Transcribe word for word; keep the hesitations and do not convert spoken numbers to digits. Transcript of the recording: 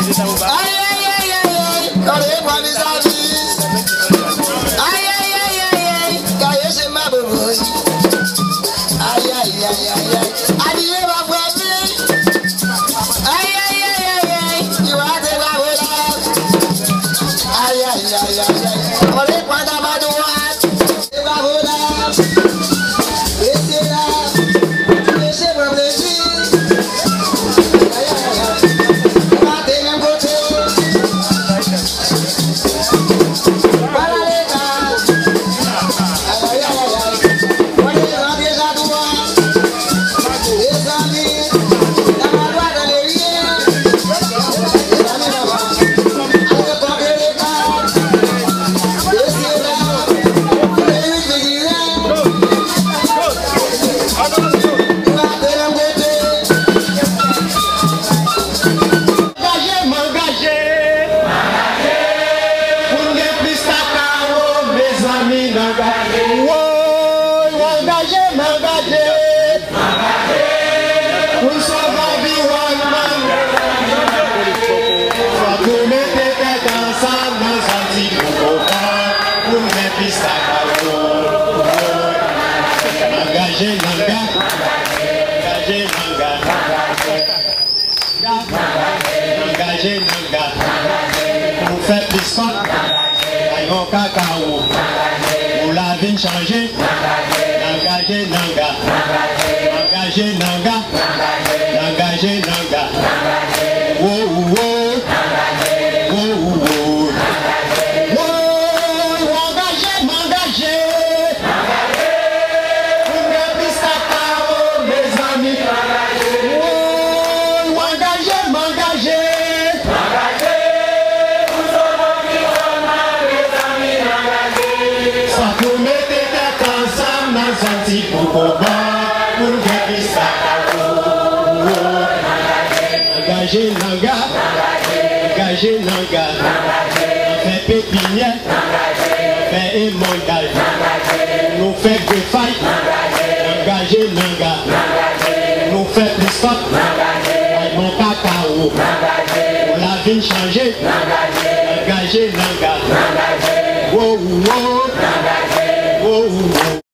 Aïe aïe aïe aïe, quand les bras des amis. Aïe aïe aïe aïe aïe, quand je sais ma bouille. Aïe aïe aïe aïe aïe, adieu ma voisine. Aïe aïe aïe aïe aïe, tu vas te la voler. Aïe aïe aïe aïe aïe, on les prend dans ma droite. Et ma voler. Et c'est là, et c'est mon plaisir. Aïe aïe aïe, on va te même côté. Voilà les gars. Aïe aïe aïe aïe, on est dans des adouats. Les amis, dans ma droite dans les riens. Les amis là-bas, allez porter les gars. Et c'est là, les huit vigilants. On va te même côté. M'engager, m'engager. Pour les plus cacao, mes amis, m'engager. Ouais, m'engager, m'engager. Pour sauver l'environnement. Faut que nous mettions tête ensemble dans un petit groupe. Pour les plus cacao. M'engager, m'engager. M'engager, m'engager. Engagé Nanga, pour faire plus fort, aïe cacao, pour la vie changer, engagé Nanga, engagé Nanga, engagé Nanga, oh oh oh, oh oh oh, engagé, m'engager, pour faire plus cacao, mes amis, oh, engagé, m'engager. Soit nous mettons tête ensemble dans un petit combat pour gagner ça. Engagé Nanga, engagé Nanga, on fait pépinière, on fait émondage, nous fait greffage, engagé Nanga, nous fait plus fort, avec mon cacao, pour la vie changer, engagé Nanga. Whoa, whoa, whoa, whoa.